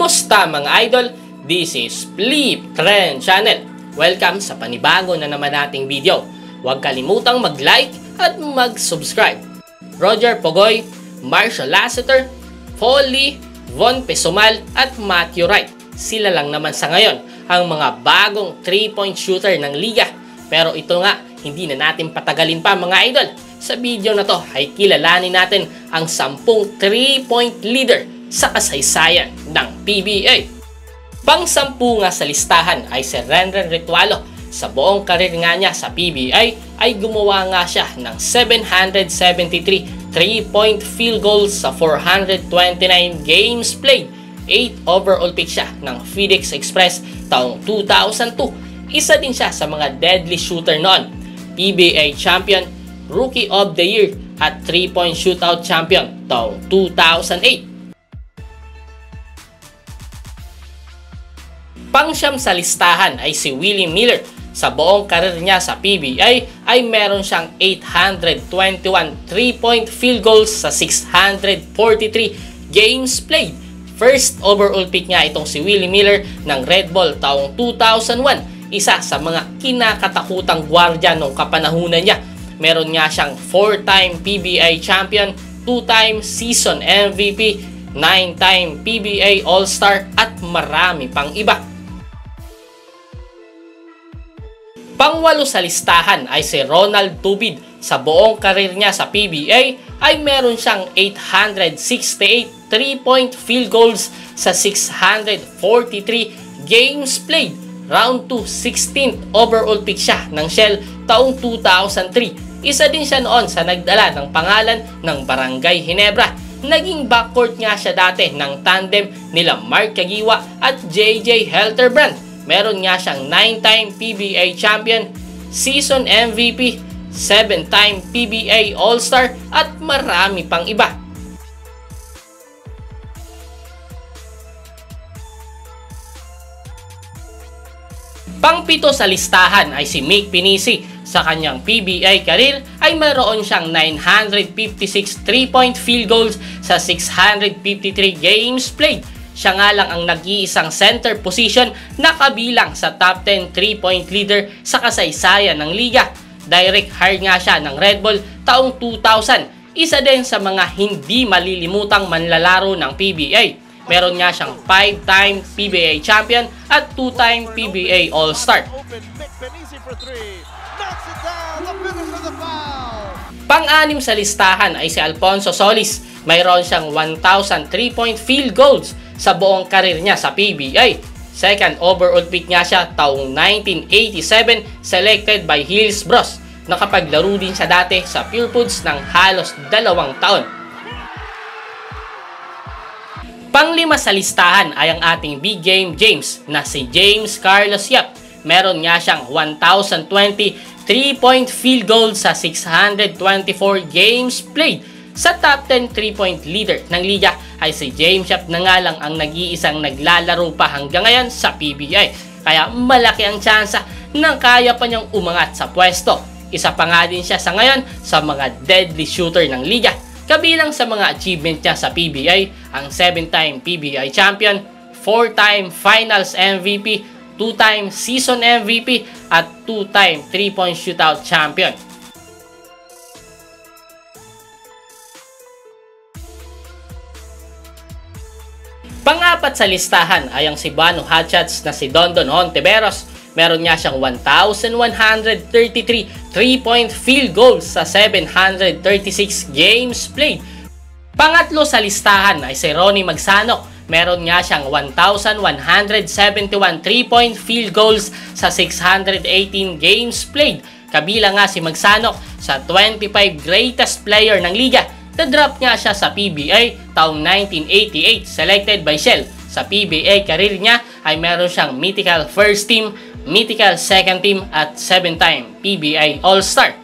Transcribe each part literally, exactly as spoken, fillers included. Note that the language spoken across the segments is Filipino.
Kumusta mga idol? This is Flip Trend Channel. Welcome sa panibago na naman nating video. Huwag kalimutang mag-like at mag-subscribe. Roger Pogoy, Marshall Lassiter, Foley, Von Pesumal at Matthew Wright. Sila lang naman sa ngayon ang mga bagong three point shooter ng liga. Pero ito nga, hindi na natin patagalin pa mga idol. Sa video na to ay kilalanin natin ang sampung three point leader sa kasaysayan ng P B A. Pang-sampu nga sa listahan ay si Renren Ritualo. Sa buong karir nga niya sa P B A ay gumawa nga siya ng seven hundred seventy-three three point field goals sa four hundred twenty-nine games played. eight overall pick siya ng FedEx Express taong two thousand two. Isa din siya sa mga deadly shooter noon. P B A champion, Rookie of the Year at three point shootout champion taong two thousand eight. Pangsyam sa listahan ay si Willie Miller. Sa buong karir niya sa P B A ay meron siyang eight hundred twenty-one three point field goals sa six hundred forty-three games played. First overall pick niya itong si Willie Miller ng Red Bull taong two thousand one. Isa sa mga kinakatakutang gwardiya nung kapanahunan niya. Meron nga siyang four time P B A champion, two time season M V P, nine time P B A All-Star at marami pang iba. Pangwalo sa listahan ay si Ronald Tubid. Sa buong karir niya sa P B A ay meron siyang eight hundred sixty-eight three point field goals sa six hundred forty-three games played. Round two, sixteenth overall pick siya ng Shell taong two thousand three. Isa din siya noon sa nagdala ng pangalan ng Barangay Ginebra. Naging backcourt nga siya dati ng tandem nila Mark Caguioa at J J Helterbrand. Meron nga siyang nine time P B A champion, season M V P, seven time P B A All-Star at marami pang iba. Pangpito sa listahan ay si Mick Pinisi. Sa kanyang P B A career ay mayroon siyang nine hundred fifty-six three point field goals sa six hundred fifty-three games played. Siya nga lang ang nag-iisang center position na kabilang sa top ten three point leader sa kasaysayan ng liga. Direct hire nga siya ng Red Bull taong two thousand. Isa din sa mga hindi malilimutang manlalaro ng P B A. Meron nga siyang five time P B A champion at two time P B A All-Star. Pang-anim sa listahan ay si Alfonso Solis. Mayroon siyang one thousand three point field goals sa buong karir niya sa P B A. Second overall pick niya siya taong nineteen eighty-seven, selected by Hillsborough. Nakapaglaro din siya dati sa Pure Foods ng halos dalawang taon. Panglima sa listahan ay ang ating big game James na si James Carlos Yap. Meron nga siyang one thousand twenty three point field goals sa six hundred twenty-four games played. Sa top ten three point leader ng liga ay si James Yap na nga lang ang nag-iisang naglalaro pa hanggang ngayon sa P B A. Kaya malaki ang tsansa na kaya pa niyang umangat sa pwesto. Isa pa nga din siya sa ngayon sa mga deadly shooter ng liga. Kabilang sa mga achievement niya sa P B A, ang seven time P B A champion, four time finals M V P, two time season M V P at two time three point shootout champion. Pangapat sa listahan ay ang si Bano Hatchets na si Dondon Hontiveros. Meron niya siyang one thousand one hundred thirty-three three point field goals sa seven hundred thirty-six games played. Pangatlo sa listahan ay si Ronnie Magsanok. Meron niya siyang one thousand one hundred seventy-one three point field goals sa six hundred eighteen games played. Kabilang nga si Magsanok sa twenty-five greatest player ng liga. Na-drop nga siya sa P B A taong nineteen eighty-eight, selected by Shell. Sa P B A career niya ay meron siyang mythical first team, mythical second team at seven time P B A All-Star.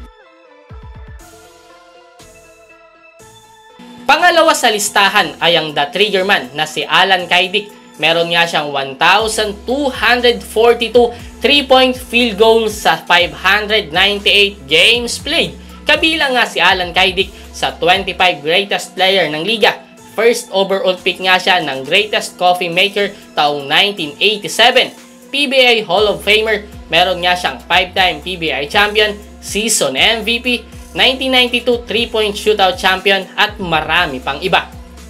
Pangalawa sa listahan ay ang The Triggerman na si Alan Kaidik. Meron nga siyang one thousand two hundred forty-two three point field goals sa five hundred ninety-eight games played. Kabilang nga si Alan Kaidik sa twenty-five greatest player ng liga. First overall pick nga siya ng Greatest Coffee Maker taong nineteen eighty-seven. P B A Hall of Famer, meron nga siyang five time P B A Champion, Season M V P, nineteen ninety-two three-point shootout champion at marami pang iba.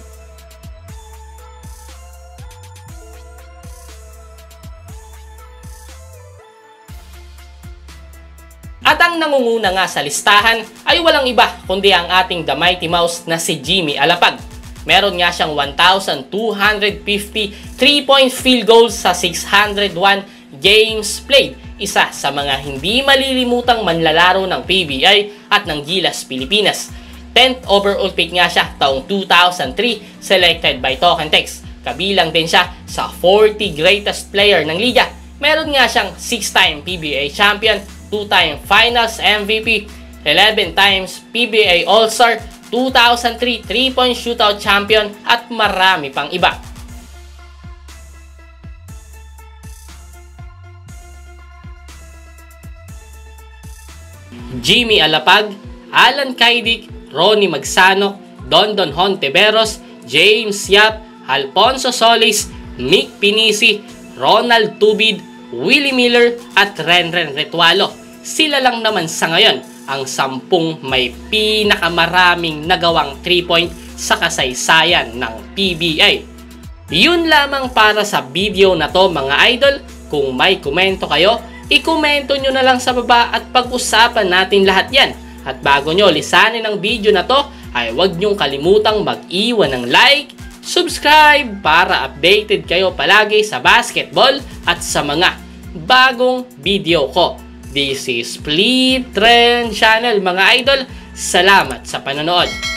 At ang nangunguna nga sa listahan ay walang iba kundi ang ating The Mighty Mouse na si Jimmy Alapag. Meron nga siyang one thousand two hundred fifty three-point field goals sa six hundred one games played. Isa sa mga hindi malilimutang manlalaro ng P B A at ng Gilas Pilipinas. tenth overall pick nga siya taong two thousand three, selected by Talk and Text. Kabilang din siya sa forty greatest player ng liga. Meron nga siyang six time P B A champion, two time Finals M V P, eleven times P B A All-Star, two thousand three three-point shootout champion at marami pang iba. Jimmy Alapag, Alan Kaidik, Ronnie Magsanok, Dondon Hontiveros, James Yap, Alfonso Solis, Mick Pinisi, Ronald Tubid, Willie Miller at Renren Retualo. Sila lang naman sa ngayon ang sampung may pinakamaraming nagawang three point sa kasaysayan ng P B A. Yun lamang para sa video na to mga idol. Kung may komento kayo, i-komento nyo na lang sa baba at pag-usapan natin lahat yan. At bago nyo lisanin ang video na to, ay huwag nyong kalimutang mag-iwan ng like, subscribe para updated kayo palagi sa basketball at sa mga bagong video ko. This is Split Trend Channel mga idol. Salamat sa panonood.